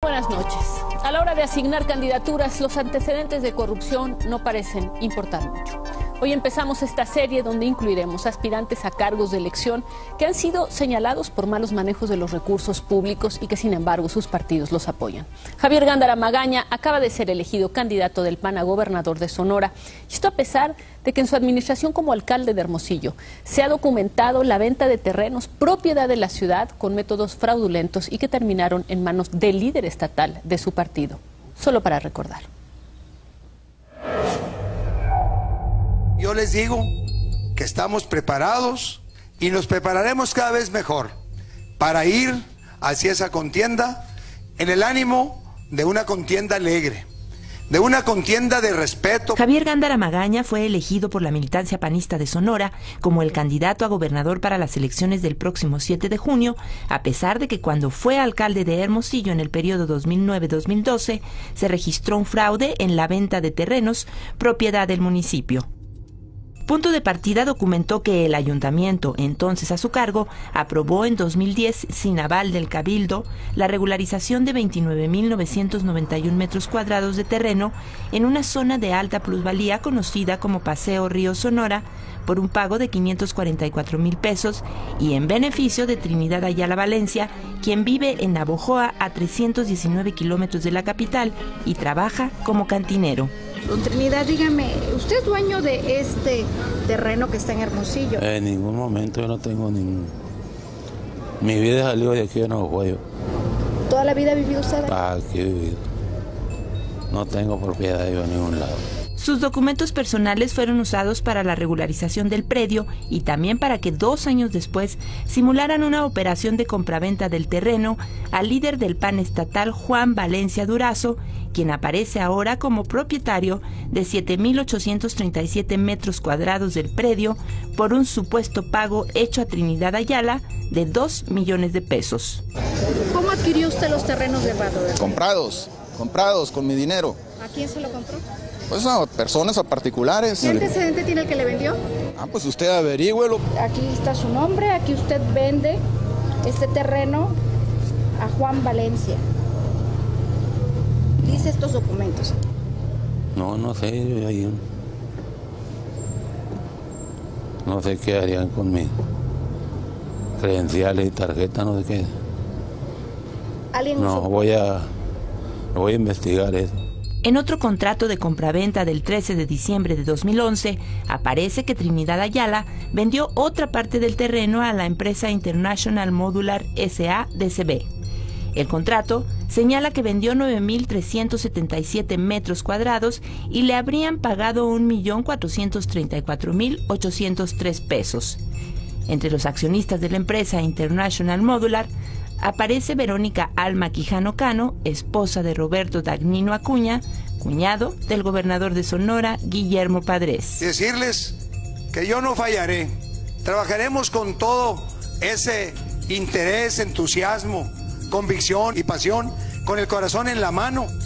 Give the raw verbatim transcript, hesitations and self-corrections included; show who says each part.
Speaker 1: Buenas noches. A la hora de asignar candidaturas, los antecedentes de corrupción no parecen importar mucho. Hoy empezamos esta serie donde incluiremos aspirantes a cargos de elección que han sido señalados por malos manejos de los recursos públicos y que sin embargo sus partidos los apoyan. Javier Gándara Magaña acaba de ser elegido candidato del P A N a gobernador de Sonora, y esto a pesar de que en su administración como alcalde de Hermosillo se ha documentado la venta de terrenos propiedad de la ciudad con métodos fraudulentos y que terminaron en manos del líder estatal de su partido. Solo para recordar.
Speaker 2: Yo les digo que estamos preparados y nos prepararemos cada vez mejor para ir hacia esa contienda en el ánimo de una contienda alegre, de una contienda de respeto.
Speaker 3: Javier Gándara Magaña fue elegido por la militancia panista de Sonora como el candidato a gobernador para las elecciones del próximo siete de junio, a pesar de que cuando fue alcalde de Hermosillo en el periodo dos mil nueve a dos mil doce se registró un fraude en la venta de terrenos propiedad del municipio. Punto de Partida documentó que el ayuntamiento, entonces a su cargo, aprobó en dos mil diez, sin aval del Cabildo, la regularización de veintinueve mil novecientos noventa y un metros cuadrados de terreno en una zona de alta plusvalía conocida como Paseo Río Sonora, por un pago de quinientos cuarenta y cuatro mil pesos y en beneficio de Trinidad Ayala Valencia, quien vive en Navojoa, a trescientos diecinueve kilómetros de la capital y trabaja como cantinero.
Speaker 4: Don Trinidad, dígame, ¿usted es dueño de este terreno que está en Hermosillo?
Speaker 5: En ningún momento yo no tengo ningún... Mi vida salió de aquí de Navojoa.
Speaker 4: ¿Toda la vida ha vivido usted?
Speaker 5: Aquí he vivido. No tengo propiedad yo en ningún lado.
Speaker 3: Sus documentos personales fueron usados para la regularización del predio y también para que dos años después simularan una operación de compraventa del terreno al líder del P A N estatal, Juan Valencia Durazo, quien aparece ahora como propietario de siete mil ochocientos treinta y siete metros cuadrados del predio por un supuesto pago hecho a Trinidad Ayala de dos millones de pesos.
Speaker 4: ¿Cómo adquirió usted los terrenos de Vado?
Speaker 6: Comprados, comprados con mi dinero.
Speaker 4: ¿A quién se lo compró?
Speaker 6: Pues a personas, a particulares.
Speaker 4: ¿Qué antecedente tiene el que le vendió?
Speaker 6: Ah, pues usted averígüelo.
Speaker 4: Aquí está su nombre, aquí usted vende este terreno a Juan Valencia. Dice estos documentos.
Speaker 5: No, no sé, yo ahí no sé qué harían con mis credenciales y tarjeta, no sé qué.
Speaker 4: ¿Alguien
Speaker 5: No,
Speaker 4: usó?
Speaker 5: voy a, voy a investigar eso.
Speaker 3: En otro contrato de compraventa del trece de diciembre de dos mil once, aparece que Trinidad Ayala vendió otra parte del terreno a la empresa International Modular S A D C B. El contrato señala que vendió nueve mil trescientos setenta y siete metros cuadrados y le habrían pagado un millón cuatrocientos treinta y cuatro mil ochocientos tres pesos. Entre los accionistas de la empresa International Modular aparece Verónica Alma Quijano Cano, esposa de Roberto Dagnino Acuña, cuñado del gobernador de Sonora, Guillermo Padres.
Speaker 2: Decirles que yo no fallaré. Trabajaremos con todo ese interés, entusiasmo, convicción y pasión, con el corazón en la mano.